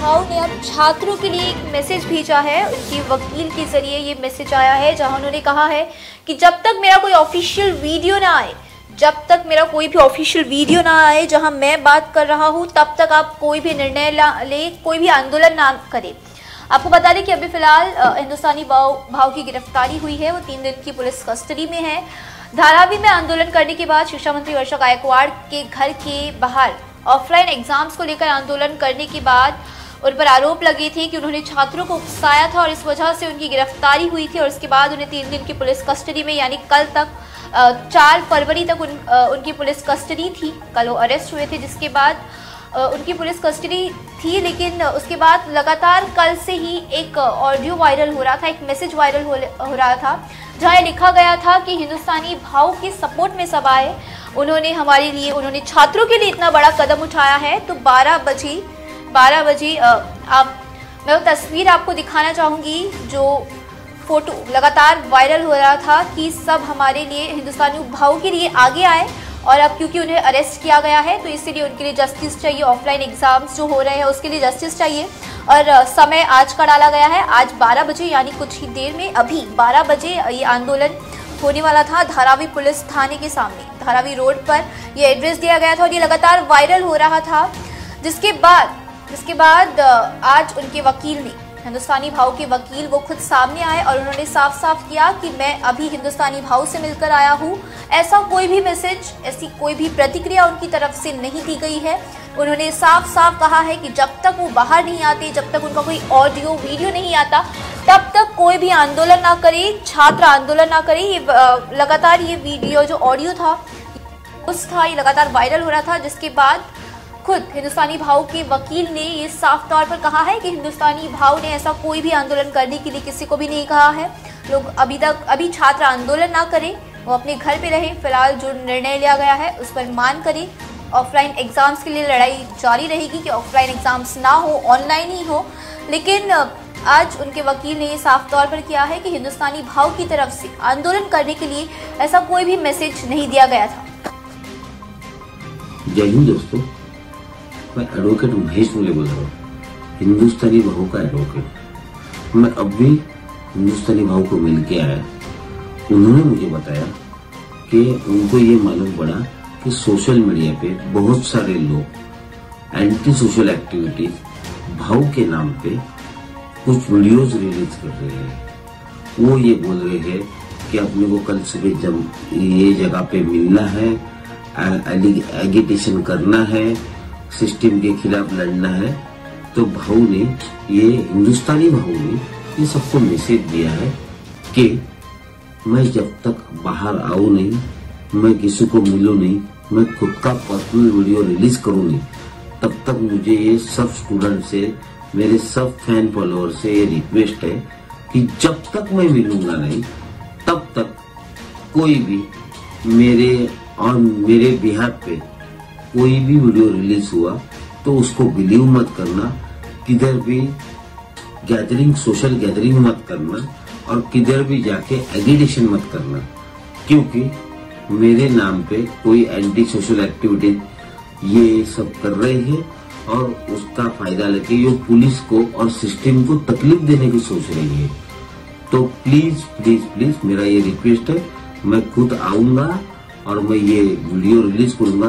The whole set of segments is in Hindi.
भाव ने अब छात्रों के लिए एक मैसेज भेजा है। उनके वकील के जरिए ये मैसेज आया है, जहां उन्होंने कहा है कि जब तक मेरा कोई ऑफिशियल वीडियो ना आए, जब तक मेरा कोई भी ऑफिशियल वीडियो ना आए जहां मैं बात कर रहा हूं, तब तक आप कोई भी निर्णय ले, कोई भी आंदोलन ना करें। आपको बता दें कि अभी फिलहाल हिंदुस्तानी भाव की गिरफ्तारी हुई है। वो 3 दिन की पुलिस कस्टडी में है। धारावी में आंदोलन करने के बाद शिक्षा मंत्री वर्षा गायकवाड़ के घर के बाहर ऑफलाइन एग्जाम्स को लेकर आंदोलन करने के बाद उन पर आरोप लगे थे कि उन्होंने छात्रों को उकसाया था और इस वजह से उनकी गिरफ्तारी हुई थी। और उसके बाद उन्हें 3 दिन की पुलिस कस्टडी में, यानी कल तक 4 फरवरी तक उनकी पुलिस कस्टडी थी। कल वो अरेस्ट हुए थे, जिसके बाद उनकी पुलिस कस्टडी थी। लेकिन उसके बाद लगातार कल से ही एक ऑडियो वायरल हो रहा था, एक मैसेज वायरल हो रहा था, जहाँ लिखा गया था कि हिंदुस्तानी भाव के सपोर्ट में सब आए। उन्होंने छात्रों के लिए इतना बड़ा कदम उठाया है। तो 12 बजे मैं वो तस्वीर आपको दिखाना चाहूंगी जो फोटो लगातार वायरल हो रहा था कि सब हमारे लिए, हिंदुस्तानी भाव के लिए आगे आए। और अब क्योंकि उन्हें अरेस्ट किया गया है तो इसलिए उनके लिए जस्टिस चाहिए। ऑफलाइन एग्जाम्स जो हो रहे हैं उसके लिए जस्टिस चाहिए और समय आज का डाला गया है। आज 12 बजे, यानी कुछ ही देर में, अभी 12 बजे ये आंदोलन होने वाला था धारावी पुलिस थाने के सामने। धारावी रोड पर ये एड्रेस दिया गया था और ये लगातार वायरल हो रहा था। जिसके बाद आज उनके वकील ने, हिंदुस्तानी भाव के वकील, वो खुद सामने आए और उन्होंने साफ साफ किया कि मैं अभी हिंदुस्तानी भाव से मिलकर आया हूँ। ऐसा कोई भी मैसेज, ऐसी कोई भी प्रतिक्रिया उनकी तरफ से नहीं दी गई है। उन्होंने साफ साफ कहा है कि जब तक वो बाहर नहीं आते, जब तक उनका कोई ऑडियो वीडियो नहीं आता, तब तक कोई भी आंदोलन ना करे, छात्र आंदोलन ना करे। ये लगातार ये वीडियो जो ऑडियो था ये लगातार वायरल हो रहा था। जिसके बाद खुद हिंदुस्तानी भाव के वकील ने ये साफ तौर पर कहा है कि हिंदुस्तानी भाव ने ऐसा कोई भी आंदोलन करने के लिए किसी को भी नहीं कहा है। लोग अभी छात्र आंदोलन ना करें, वो अपने घर पे रहे। फिलहाल जो निर्णय लिया गया है उस पर मान करें। ऑफलाइन एग्जाम्स के लिए लड़ाई जारी रहेगी कि ऑफलाइन एग्जाम्स ना हो, ऑनलाइन ही हो। लेकिन आज उनके वकील ने ये साफ तौर पर किया है कि हिंदुस्तानी भाव की तरफ से आंदोलन करने के लिए ऐसा कोई भी मैसेज नहीं दिया गया था। जय हिंद दोस्तों, मैं एडवोकेट महेश मुले बोल रहा हूँ, हिंदुस्तानी भाव का एडवोकेट। मैं अब भी हिंदुस्तानी भाव को मिल के आया। उन्होंने मुझे बताया कि उनको ये मालूम पड़ा कि सोशल मीडिया पे बहुत सारे लोग एंटी सोशल एक्टिविटीज भाव के नाम पे कुछ वीडियोस रिलीज कर रहे हैं। वो ये बोल रहे हैं कि अपने को कल सुबह जब ये जगह पे मिलना है, एगिटेशन करना है, सिस्टम के खिलाफ लड़ना है। तो भाव ने, ये हिंदुस्तानी भाव ने ये सबको मैसेज दिया है कि मैं जब तक बाहर आऊं नहीं, मैं किसी को मिलूं नहीं, मैं खुद का पर्सनल वीडियो रिलीज करूं नहीं, तब तक मुझे ये सब स्टूडेंट से, मेरे सब फैन फॉलोअर से ये रिक्वेस्ट है कि जब तक मैं मिलूंगा नहीं, तब तक कोई भी मेरे बिहार पे कोई भी वीडियो रिलीज हुआ तो उसको बिलीव मत करना। किधर भी गैदरिंग, सोशल गैदरिंग मत करना और किधर भी जाके एगिटेशन मत करना, क्योंकि मेरे नाम पे कोई एंटी सोशल एक्टिविटी ये सब कर रहे हैं और उसका फायदा लेके ये पुलिस को और सिस्टम को तकलीफ देने की सोच रही है। तो प्लीज प्लीज प्लीज मेरा ये रिक्वेस्ट है, मैं खुद आऊंगा और मैं ये वीडियो रिलीज करूंगा।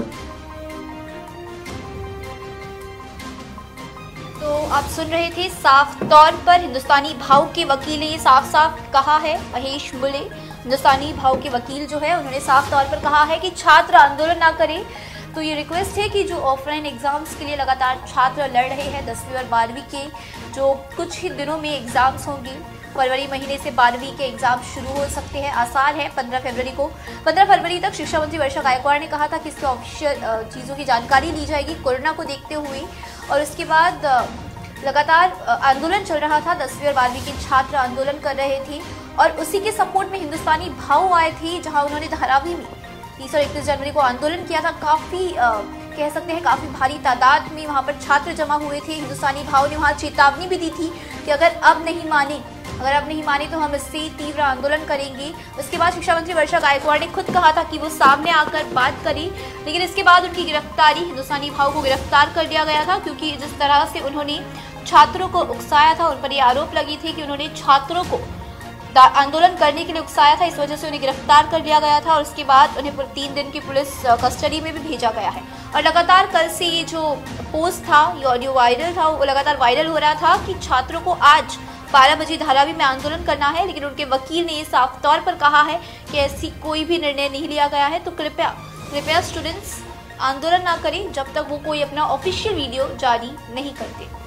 आप सुन रहे थे साफ तौर पर हिंदुस्तानी भाव के वकील ने ये साफ साफ कहा है। महेश मुले, हिंदुस्तानी भाव के वकील जो है, उन्होंने साफ तौर पर कहा है कि छात्र आंदोलन ना करें। तो ये रिक्वेस्ट है कि जो ऑफलाइन एग्जाम्स के लिए लगातार छात्र लड़ रहे हैं, 10वीं और 12वीं के, जो कुछ ही दिनों में एग्जाम्स होंगे, फरवरी महीने से 12वीं के एग्जाम शुरू हो सकते हैं। आसार है 15 फरवरी तक शिक्षा मंत्री वर्षा गायकवाड़ ने कहा था कि इसके ऑफिशियल चीज़ों की जानकारी ली जाएगी कोरोना को देखते हुए। और उसके बाद लगातार आंदोलन चल रहा था, 10वीं और 12वीं के छात्र आंदोलन कर रहे थे और उसी के सपोर्ट में हिंदुस्तानी भाव आए थे, जहां उन्होंने धारावी में 30 और 31 जनवरी को आंदोलन किया था। काफ़ी कह सकते हैं काफ़ी भारी तादाद में वहां पर छात्र जमा हुए थे। हिंदुस्तानी भाव ने वहां चेतावनी भी दी थी कि अगर अब नहीं माने तो हम इससे तीव्र आंदोलन करेंगे। उसके बाद शिक्षा मंत्री वर्षा गायकवाड़ ने खुद कहा था कि वो सामने आकर बात करें, लेकिन इसके बाद उनकी गिरफ्तारी, हिंदुस्तानी भाव को गिरफ्तार कर लिया गया था, क्योंकि जिस तरह से उन्होंने छात्रों को उकसाया था। उन पर ये आरोप लगी थी कि उन्होंने छात्रों को आंदोलन करने के लिए उकसाया था। इस वजह से उन्हें गिरफ्तार कर लिया गया था और उसके बाद उन्हें 3 दिन की पुलिस कस्टडी में भी भेजा गया है। और लगातार कल से ये जो पोस्ट था, ये ऑडियो वायरल था, वो लगातार वायरल हो रहा था कि छात्रों को आज 12 बजे धारावी में आंदोलन करना है, लेकिन उनके वकील ने ये साफ तौर पर कहा है कि ऐसी कोई भी निर्णय नहीं लिया गया है। तो कृपया स्टूडेंट्स आंदोलन ना करें जब तक वो कोई अपना ऑफिशियल वीडियो जारी नहीं करते।